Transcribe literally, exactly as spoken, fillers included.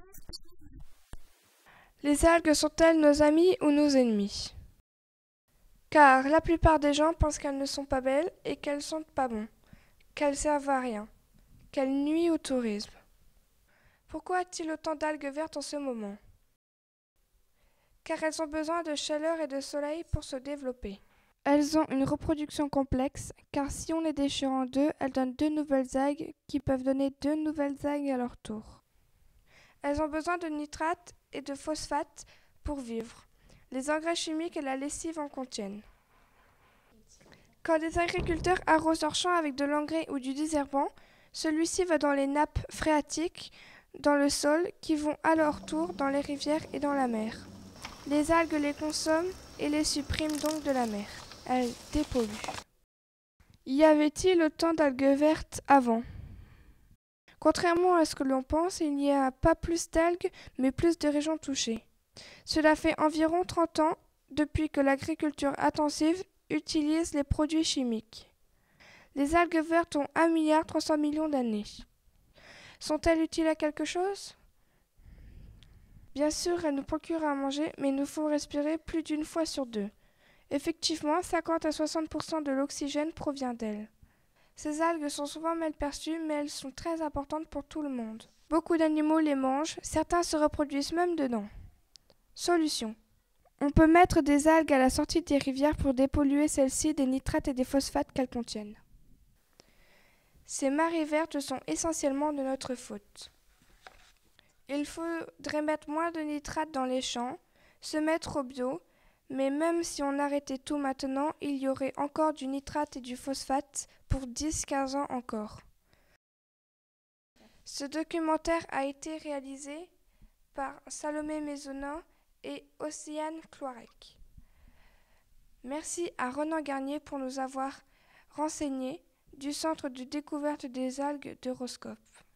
Les algues sont-elles nos amis ou nos ennemis? Car la plupart des gens pensent qu'elles ne sont pas belles et qu'elles sentent pas bon, qu'elles servent à rien, qu'elles nuisent au tourisme. Pourquoi a-t-il autant d'algues vertes en ce moment? Car elles ont besoin de chaleur et de soleil pour se développer. Elles ont une reproduction complexe, car si on les déchire en deux, elles donnent deux nouvelles algues qui peuvent donner deux nouvelles algues à leur tour. Elles ont besoin de nitrates et de phosphates pour vivre. Les engrais chimiques et la lessive en contiennent. Quand les agriculteurs arrosent leurs champs avec de l'engrais ou du désherbant, celui-ci va dans les nappes phréatiques, dans le sol, qui vont à leur tour dans les rivières et dans la mer. Les algues les consomment et les suppriment donc de la mer. Elles dépolluent. Y avait-il autant d'algues vertes avant? Contrairement à ce que l'on pense, il n'y a pas plus d'algues, mais plus de régions touchées. Cela fait environ trente ans depuis que l'agriculture intensive utilise les produits chimiques. Les algues vertes ont un milliard trois cents millions d'années. Sont-elles utiles à quelque chose? Bien sûr, elles nous procurent à manger, mais il nous faut respirer plus d'une fois sur deux. Effectivement, cinquante à soixante pour cent de l'oxygène provient d'elles. Ces algues sont souvent mal perçues, mais elles sont très importantes pour tout le monde. Beaucoup d'animaux les mangent, certains se reproduisent même dedans. Solution. On peut mettre des algues à la sortie des rivières pour dépolluer celles-ci des nitrates et des phosphates qu'elles contiennent. Ces marées vertes sont essentiellement de notre faute. Il faudrait mettre moins de nitrates dans les champs, se mettre au bio, mais même si on arrêtait tout maintenant, il y aurait encore du nitrate et du phosphate pour dix à quinze ans encore. Ce documentaire a été réalisé par Salomé Maisonnat et Océane Cloirec. Merci à Ronan Garnier pour nous avoir renseignés du Centre de découverte des algues d'Euroscope.